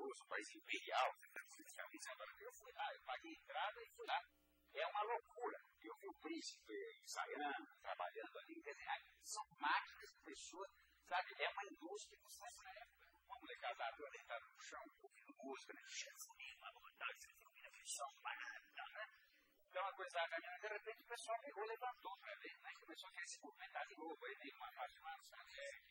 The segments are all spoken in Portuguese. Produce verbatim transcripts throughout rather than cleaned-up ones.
poderoso, um país imperial, praticamente. Agora, eu fui lá, eu paguei entrada e fui lá. É uma loucura. Eu vi o príncipe ensaiando, trabalhando ali. Quer dizer, são máquinas de pessoas, sabe? É uma indústria que faz na época. Uma molecada deitada no chão, ouvindo música, né? Uma vontade de ouvir aquele som barato, né? Então, a coisa da caminhada, de repente, o pessoal pegou, levantou para ver, né? Começou a querer se movimentar de novo. Aí veio uma faixa lá, sabe?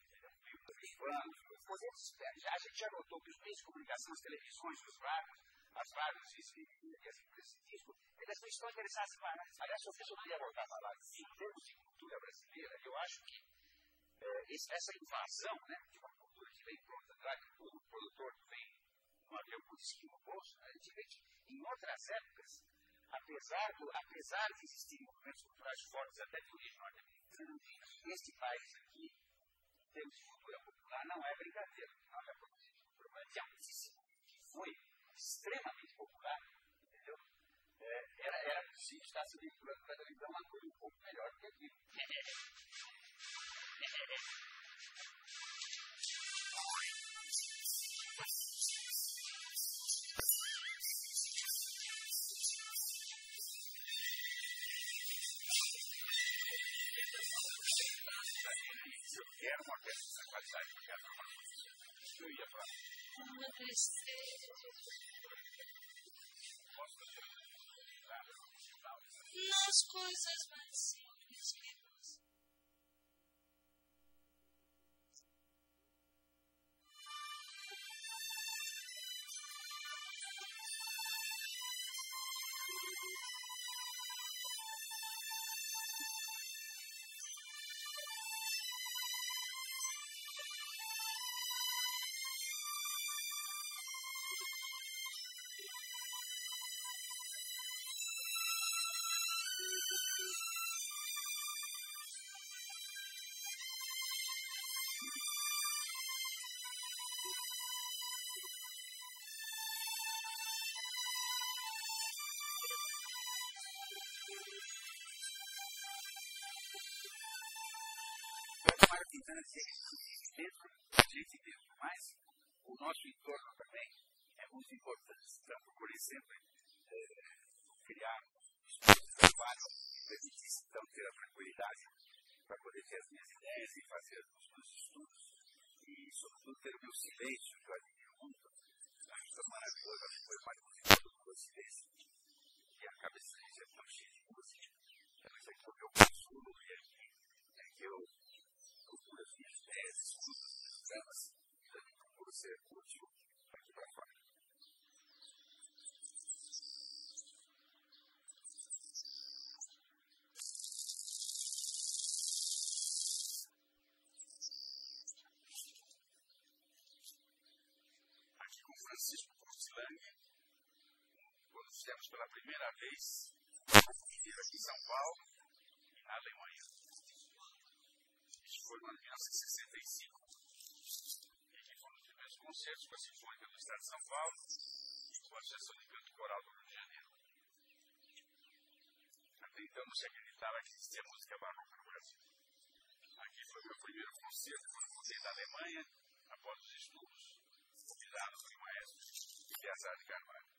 A gente já notou que os meios de comunicação, as televisões, os rádios, as rádios e as empresas de disco, eles não estão interessados em parar. Aliás, eu queria voltar a falar, em termos de cultura brasileira, eu acho que é, essa invasão, né, de uma cultura que vem pronta, que o produtor vem num avião com destino no bolso, a gente vê que em outras épocas, apesar, do, apesar de existirem movimentos culturais fortes até de origem norte-americana, este país aqui, em termos de cultura popular, não é brincadeira. Não é produzido cultura, mas é altíssimo, que foi extremamente popular, entendeu? É, era, era possível estar se vinculando para televisão uma coisa um pouco melhor do que aquilo. Eu quero uma peça dessa qualidade, eu quero uma coisa. Eu ia para uma tristeza. Nas coisas mais simples que você. Quintana dentro, gente dentro, mas o nosso entorno também é muito importante. Então, procurei sempre é, criar espaços adequados que permitissem então ter a tranquilidade para poder ter as minhas ideias e fazer os meus estudos e, sobretudo, ter o meu silêncio, que eu admiro muito. Acho tão maravilhoso, acho que foi mais bonito do meu silêncio. E a cabeça é tão cheia de música. Então, isso aqui é o meu consumo e aqui é que eu procuro as minhas ideias, estudo as minhas temas e também procuro ser útil aqui para fora. Aqui com Francisco Portilani, quando fizemos pela primeira vez, viveram aqui em São Paulo e na Alemanha. Foi no ano de mil novecentos e sessenta e cinco. E aqui foram os primeiros concertos com a Sinfônica do Estado de São Paulo e com a Associação de Canto Coral do Rio de Janeiro. Até então não se acreditava que existia música barroca no Brasil. Aqui foi o meu primeiro concerto quando voltei da Alemanha, após os estudos, convidado pelo maestro Eleazar de Carvalho.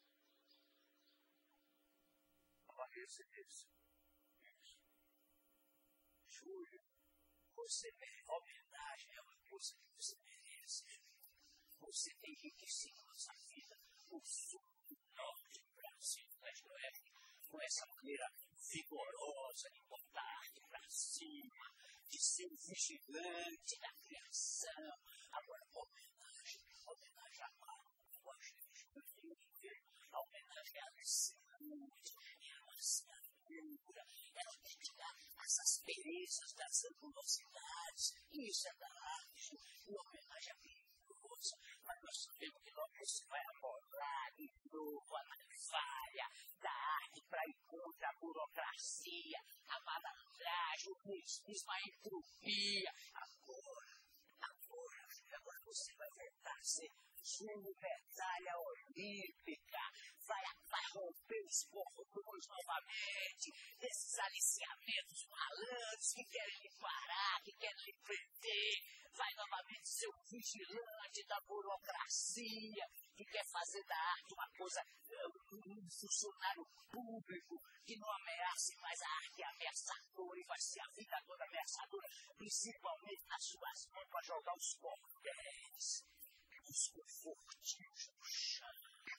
Esse, esse. Isso. Júlio. Você merece homenagem, é uma coisa que você merece. Você tem enriquecido a nossa vida, o sul do norte do Brasil, leste oeste, com essa maneira vigorosa de botar para cima, de ser vigilante da criação. Agora, homenagem, homenagem a Marco, a gente, a homenagem à saúde, a nossa cultura, ela tem que dar as asperezas das angulosidades, isso é da arte, uma homenagem perigosa, mas nós sabemos que logo você vai abordar de novo a navalha da arte para ir contra a burocracia, a malandragem, o comunismo, a entropia. Agora, agora, agora você vai tentar ser medalha olímpica, vai, vai romper os cordões novamente, esses aliciamentos malandros que querem lhe parar, que querem lhe prender, vai novamente ser o vigilante da burocracia, que quer fazer da arte uma coisa, um funcionário público, que não ameace mais a arte ameaçadora e vai ser a vida toda ameaçadora, principalmente nas suas mãos para jogar os cordéis, os confortinhos no chão.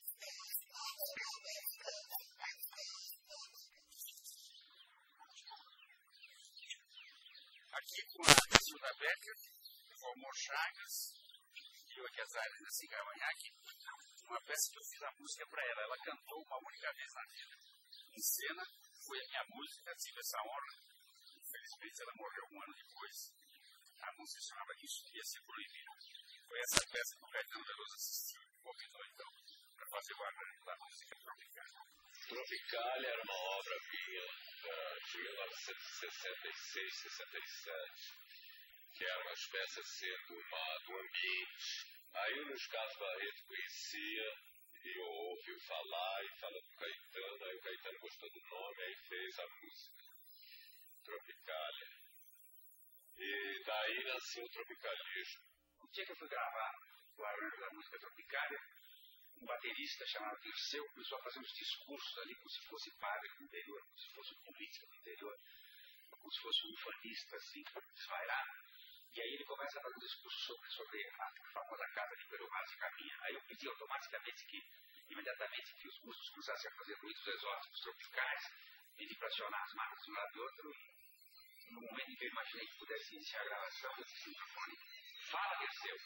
Aqui com a Silva Becker, formou Chagas, e aqui as áreas assim, Cavanhaque, uma peça que eu fiz a música para ela. Ela cantou uma única vez na vida. Em cena, foi a minha música, tive essa honra. Infelizmente, ela morreu um ano depois. A música chamava Isso Ia Ser Proibido. Foi essa peça que o Caetano Veloso assistiu e convidou, então, para fazer o arranjo da música Tropicália. Tropicália era uma obra minha de mil novecentos e sessenta e seis, sessenta e sete, que era uma espécie assim uma, do ambiente. Aí o Luiz Carlos Barreto conhecia e ouviu falar e falou com o Caetano, aí o Caetano gostou do nome, aí fez a música Tropicália. E daí nasceu o tropicalismo. O dia que eu fui gravar o arranjo da música Tropicália, um baterista chamado Dirceu começou a fazer uns discursos ali como se fosse padre do interior, como se fosse um político do interior, como se fosse um ufanista, assim, desvairado. E aí ele começa a fazer um discurso sobre, sobre a famosa casa de Pedro Vaz e Caminha. Aí eu pedi automaticamente que, imediatamente, que os músicos começassem a fazer ruídos exóticos tropicais, pedi para acionar as máquinas de um lado e outro, e no momento em que eu imaginei que pudesse iniciar a gravação, eu disse no microfone, fala, Dirceu.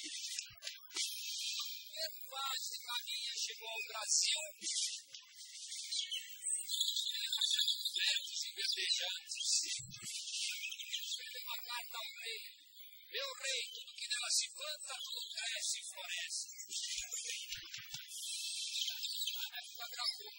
Pedro Vaz e Caminha chegou ao Brasil. Verdes e verdejantes. Uma carta ao rei. Meu rei, tudo que nela se planta, tudo cresce e floresce. A época gravou.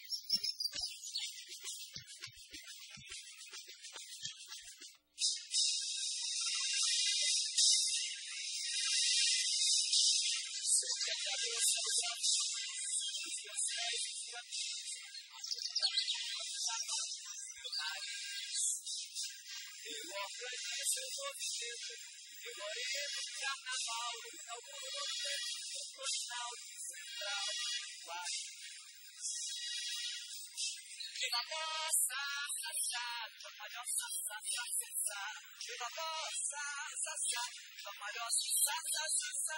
Eu ofereço o movimento, eu oriento o carnaval, ao movimento profissional e central. Viva a nossa raça, a nossa raça, viva a nossa raça, a nossa raça.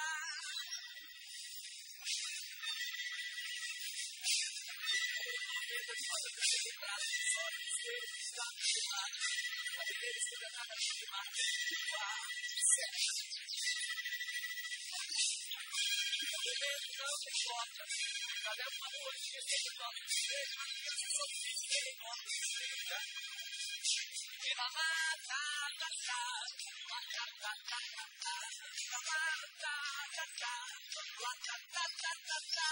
Não tem porta, cada uma noite que sempre toca, vejo a minha sofrida. Viva a mata, tata, mata, tata, tata, viva a mata, tata, mata, tata, tata.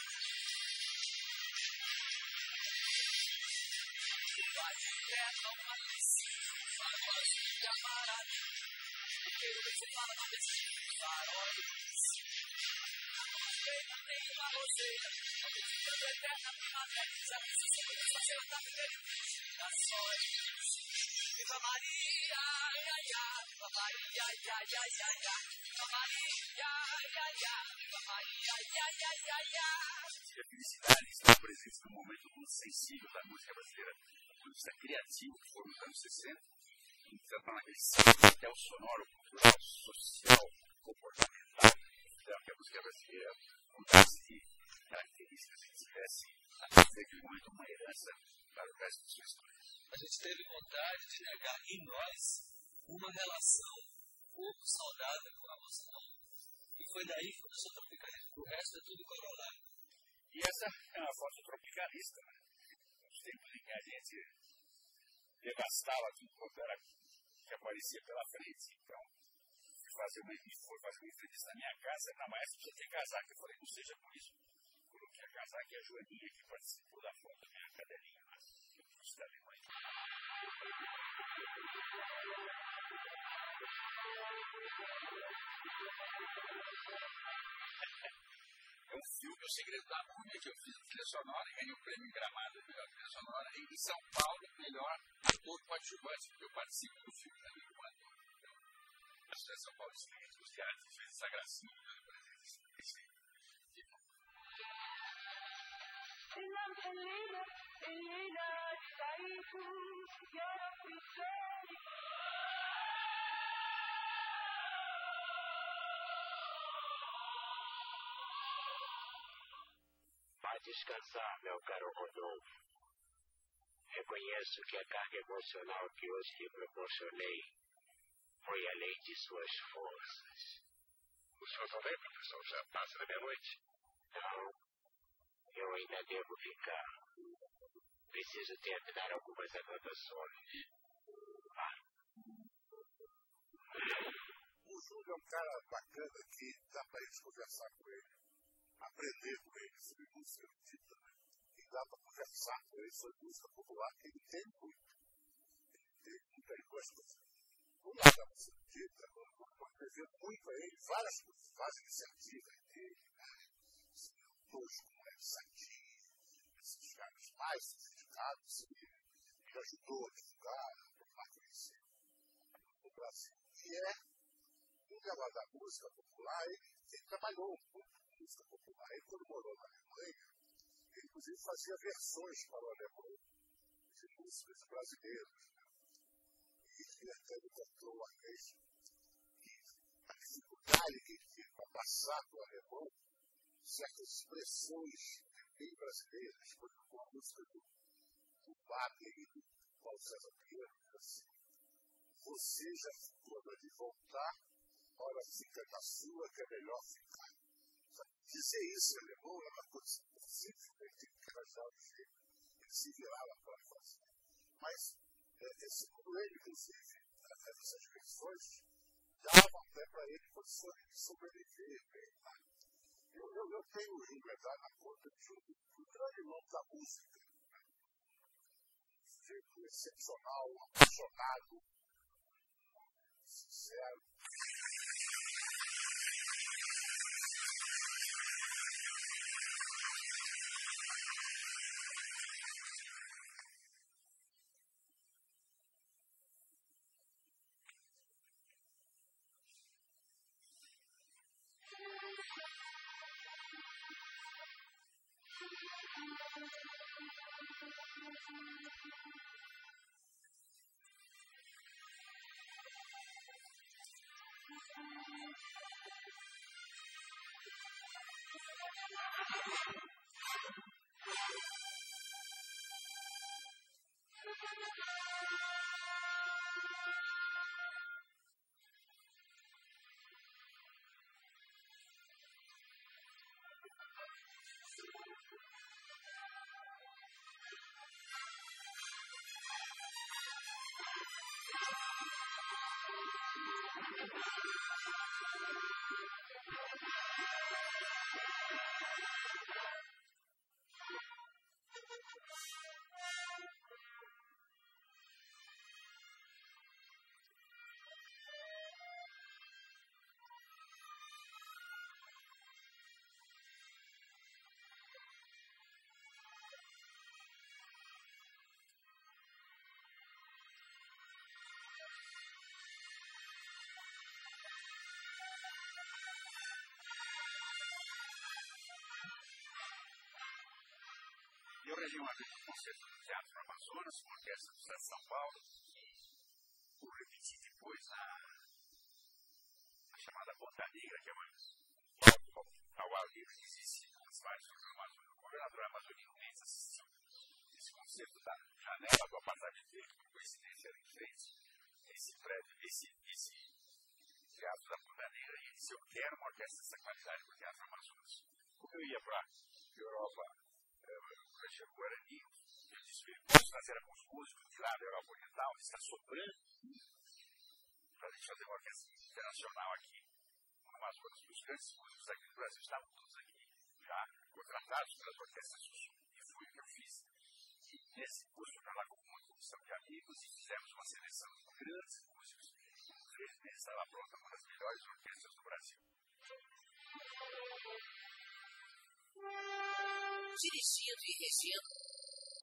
Vai de terra uma piscina, faróis de amarelo. O que você fala na piscina, faróis de piscina. Não tem uma roseira, a piscina do eterna primavera. Já disse que você vai ser a da sorte. Viva Maria, ai, ai, ai, viva Maria, ai, ai, ai, ai, ai. Viva Maria, ai, ai, ai, viva Maria, ai, ai, ai, ai, ai. E a felicidade está presente num momento muito sensível da música brasileira, do ponto de vista criativo, que foi nos anos sessenta, em que está naquele até o sonoro, cultural, social, comportamental, então que a música brasileira mudasse de características e tivesse, naquele momento, uma herança para o resto de sua história. A gente teve vontade de negar em nós uma relação pouco saudável com a nossa mão. E foi daí que começou a tropicalismo. O resto é tudo corolário. E essa é uma foto tropicalista, né? Nos tempos em que a gente devastava tudo quanto era que aparecia pela frente. Então, fui fazer uma, fui fazer uma entrevista na minha casa. Na maestra precisa ter casaco. Eu falei, não seja por isso. Coloquei a casaca e a Joaninha, que participou da foto da minha cadelinha lá. Eu trouxe da Alemanha. É um filme, O Segredo da Múmia, que eu fiz em trilha sonora e ganhei o prêmio em Gramado, a melhor trilha sonora, e em São Paulo, melhor ator coadjuvante, porque eu participo do filme também como ator. Então, a São Paulo Excelente, os teatros fez essa gracinha, né, para eles. Vai descansar, meu caro Rodolfo. Reconheço que a carga emocional que hoje lhe proporcionei foi além de suas forças. O senhor só vem, professor? Já passa da meia-noite? Não, eu ainda devo ficar. Preciso terminar algumas anotações. Ah. O Júlio é um cara bacana que dá pra gente conversar com ele, aprender com ele sobre música erudita, né? E dá pra conversar com ele sobre música popular, que ele tem muito. Ele tem muito, ele gosta de um lado da música erudita, eu apresento muito a ele várias coisas, várias iniciativas dele, né? Todos como é Santinho, esses caras mais sofisticados, ele ajudou a divulgar, a conhecer o Brasil. E é um negócio da música popular, ele, ele trabalhou muito com música popular. Ele, quando morou na Alemanha, ele inclusive fazia versões para o alemão de músicas brasileiras. Né? E ele até me contou uma vez que a dificuldade que ele tinha para passar para o alemão certas expressões bem brasileiras, por exemplo, a música do, do Wagner e do Paulo César Pinheiro, assim. Você já ficou de voltar, ora fica na sua que é melhor ficar. Dizer isso em alemão é uma coisa impossível, ele tem que arranjar o jeito, ele se virava para fazer. Mas, é, segundo ele, inclusive, essas versões davam até para ele condições de sobreviver. Né? Eu, eu, eu tenho o Júlio Medar na conta de um, um grande nome da música. Né? Um sujeito excepcional, apaixonado, sincero. Eu reagi uma vez no concerto do Teatro Amazonas, com a orquestra do Estado de São Paulo, e eu repeti depois na, na chamada Ponta Negra, que é uma palco ao ar livre que existe nas várias do Amazonas. O governador amazonino Mendes assistiu esse concerto da janela do apartamento dele, por coincidência, era em frente esse prédio, esse, esse Teatro da Ponta Negra, e ele disse: eu quero uma orquestra dessa qualidade para o Teatro Amazonas. Como eu ia para a Europa, o Guarani, eu disse: eu posso fazer alguns músicos de lá da Europa Oriental, está sobrando para a gente fazer uma orquestra internacional aqui no Amazonas. Os grandes músicos aqui do Brasil estavam todos aqui, já contratados pelas orquestras do Sul, e foi o que eu fiz. E nesse curso eu lá com uma comissão de amigos e fizemos uma seleção de grandes músicos. Infelizmente estava pronta uma das melhores orquestras do Brasil. Dirigindo e regendo